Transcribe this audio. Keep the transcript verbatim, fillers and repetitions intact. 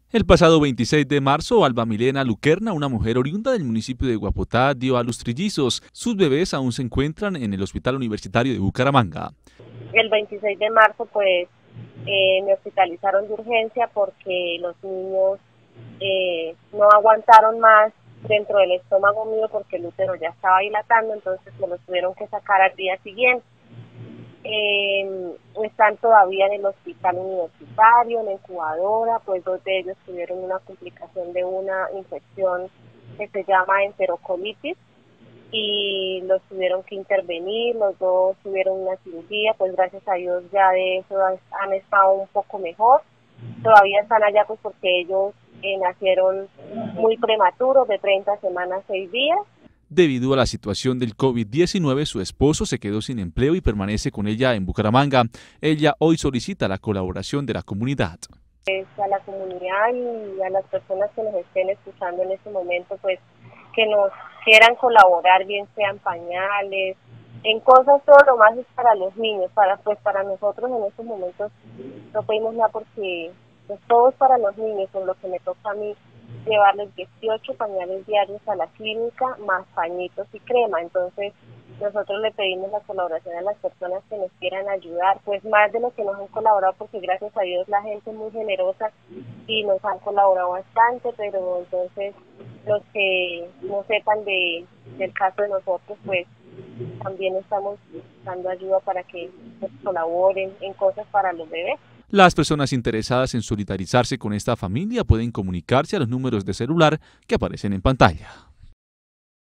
El pasado veintiséis de marzo, Alba Milena Luquerna, una mujer oriunda del municipio de Guapotá, dio a luz trillizos. Sus bebés aún se encuentran en el Hospital Universitario de Bucaramanga. El veintiséis de marzo, pues, eh, me hospitalizaron de urgencia porque los niños eh, no aguantaron más dentro del estómago mío porque el útero ya estaba dilatando, entonces me los tuvieron que sacar al día siguiente. Eh, están todavía en el hospital universitario, en la incubadora, pues dos de ellos tuvieron una complicación de una infección que se llama enterocolitis y los tuvieron que intervenir, los dos tuvieron una cirugía, pues gracias a Dios ya de eso han estado un poco mejor. Todavía están allá pues porque ellos eh, nacieron muy prematuros, de treinta semanas, seis días. Debido a la situación del COVID diecinueve, su esposo se quedó sin empleo y permanece con ella en Bucaramanga. Ella hoy solicita la colaboración de la comunidad. Pues a la comunidad y a las personas que nos estén escuchando en este momento, pues que nos quieran colaborar, bien sean pañales, en cosas, todo lo más es para los niños, para pues para nosotros en estos momentos no pedimos nada porque pues, todo es para los niños, con lo que me toca a mí llevarles dieciocho pañales diarios a la clínica, más pañitos y crema. Entonces nosotros le pedimos la colaboración a las personas que nos quieran ayudar, pues más de lo que nos han colaborado, porque gracias a Dios la gente es muy generosa y nos han colaborado bastante, pero entonces los que no sepan de del caso de nosotros, pues también estamos buscando ayuda para que pues, colaboren en cosas para los bebés. Las personas interesadas en solidarizarse con esta familia pueden comunicarse a los números de celular que aparecen en pantalla.